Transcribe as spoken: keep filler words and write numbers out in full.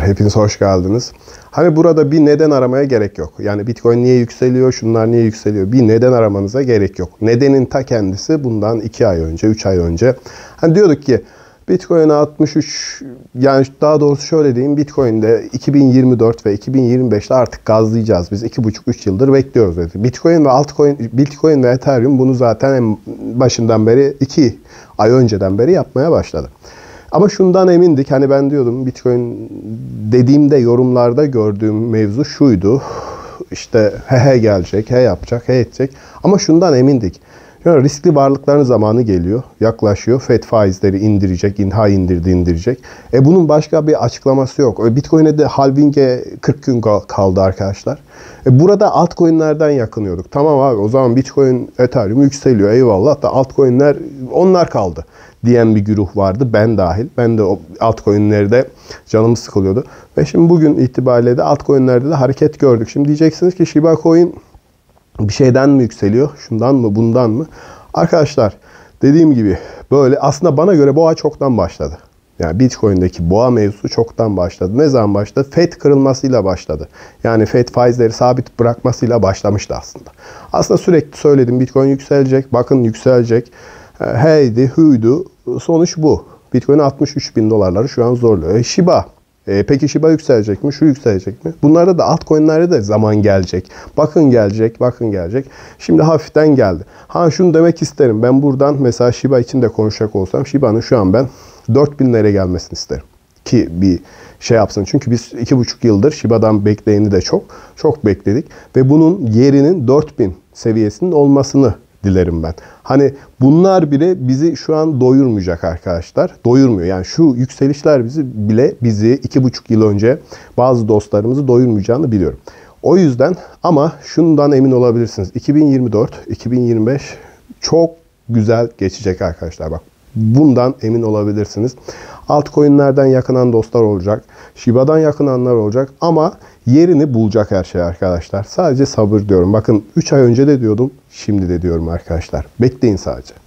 Hepiniz hoş geldiniz. Hani burada bir neden aramaya gerek yok. Yani Bitcoin niye yükseliyor, şunlar niye yükseliyor? Bir neden aramanıza gerek yok. Nedenin ta kendisi bundan iki ay önce, üç ay önce. Hani diyorduk ki Bitcoin altmış üç, yani daha doğrusu şöyle diyeyim, Bitcoin'de iki bin yirmi dört ve iki bin yirmi beşte artık gazlayacağız. Biz iki buçuk üç yıldır bekliyoruz dedi. Bitcoin ve altcoin, Bitcoin ve Ethereum bunu zaten en başından beri, iki ay önceden beri yapmaya başladı. Ama şundan emindik, hani ben diyordum Bitcoin dediğimde yorumlarda gördüğüm mevzu şuydu. İşte he he gelecek, he yapacak, he edecek. Ama şundan emindik. Yani riskli varlıkların zamanı geliyor, yaklaşıyor. Fed faizleri indirecek, inha indirdi indirecek. E bunun başka bir açıklaması yok. E Bitcoin'e de halving'e kırk gün kaldı arkadaşlar. E burada altcoin'lerden yakınıyorduk. Tamam abi, o zaman Bitcoin, Ethereum yükseliyor, eyvallah da altcoin'ler onlar kaldı diyen bir güruh vardı, ben dahil. Ben de o altcoin'lerde canımı sıkılıyordu. Ve şimdi bugün itibariyle de altcoin'lerde de hareket gördük. Şimdi diyeceksiniz ki Shiba Coin bir şeyden mi yükseliyor? Şundan mı, bundan mı? Arkadaşlar dediğim gibi böyle aslında bana göre boğa çoktan başladı. Yani Bitcoin'deki boğa mevzusu çoktan başladı. Ne zaman başladı? Fed kırılmasıyla başladı. Yani Fed faizleri sabit bırakmasıyla başlamıştı aslında. Aslında sürekli söyledim, Bitcoin yükselecek. Bakın yükselecek. Heydi, huydu. Sonuç bu. Bitcoin altmış üç bin dolarları şu an zorluyor. E, Shiba. E, peki Shiba yükselecek mi? Şu yükselecek mi? Bunlarda da altcoin'lerde de zaman gelecek. Bakın gelecek, bakın gelecek. Şimdi hafiften geldi. Ha şunu demek isterim. Ben buradan mesela Shiba için de konuşacak olsam Shiba'nın şu an ben dört binlere gelmesini isterim. Ki bir şey yapsın. Çünkü biz iki buçuk yıldır Shiba'dan bekleyeni de çok. Çok bekledik. Ve bunun yerinin dört bin seviyesinin olmasını dilerim ben. Hani bunlar bile bizi şu an doyurmayacak arkadaşlar. Doyurmuyor. Yani şu yükselişler bizi bile bizi iki buçuk yıl önce bazı dostlarımızı doyurmayacağını biliyorum. O yüzden ama şundan emin olabilirsiniz. iki bin yirmi dört, iki bin yirmi beş çok güzel geçecek arkadaşlar. Bak bundan emin olabilirsiniz. Altcoin'lerden yakınan dostlar olacak. Shiba'dan yakınanlar olacak. Ama yerini bulacak her şey arkadaşlar. Sadece sabır diyorum. Bakın üç ay önce de diyordum. Şimdi de diyorum arkadaşlar. Bekleyin sadece.